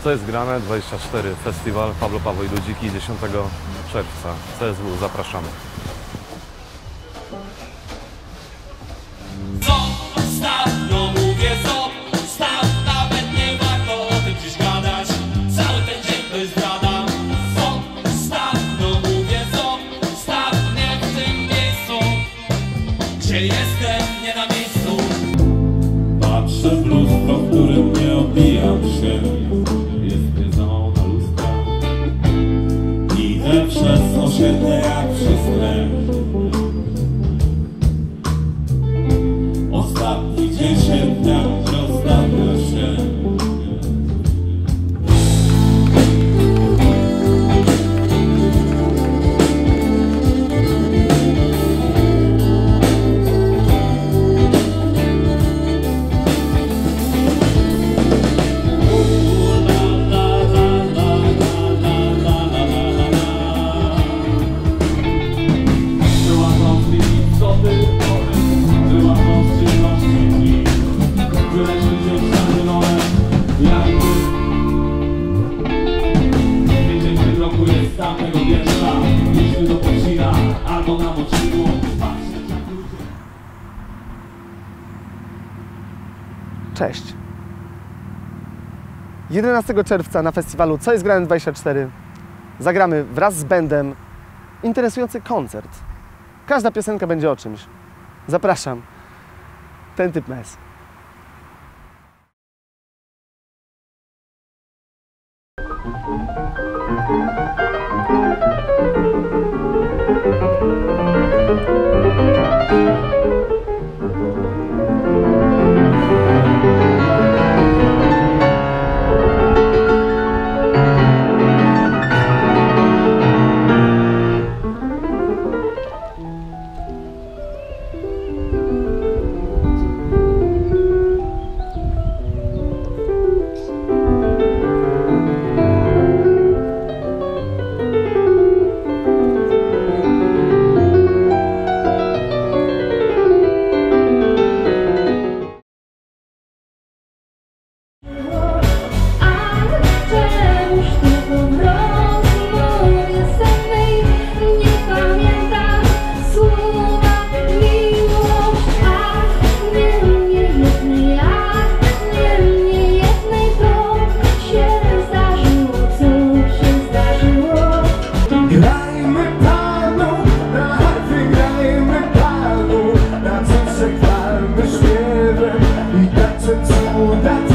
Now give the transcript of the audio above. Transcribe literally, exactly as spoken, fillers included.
Co jest grane? dwadzieścia cztery. Festiwal Pablo Paweł i Ludziki dziesiątego czerwca. C S W, zapraszamy. Stop, no mówię stop, stop, nawet nie warto o tym dziś gadać. Cały ten dzień to jest zdrada. Stop, stop, no mówię stop, stop, nie w tym miejscu. Gdzie jestem, nie na miejscu. Patrzę w lustro, w którym nie odbijam się. Jest gryzona lustra. Idę przez osiedle jak przez krew. Ostatni dzień sierpnia rozstawia się. Cześć! jedenastego czerwca na festiwalu Co jest grane dwadzieścia cztery zagramy wraz z bandem interesujący koncert. Każda piosenka będzie o czymś. Zapraszam. Ten typ mes. I tacy cuda